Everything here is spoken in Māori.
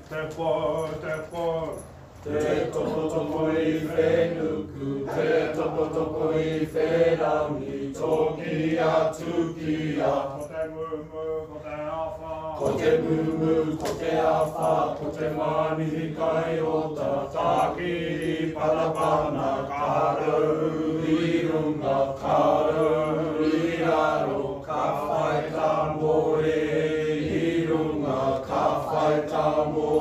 Te toko toko I whenuku, te toko toko I wherangi, toki a tuki a. Ko te mumu, ko te awha, ko te mani kai o ta taki parapana, karau I runga, karau I raro, ka whai tā more I runga, ka whai tā more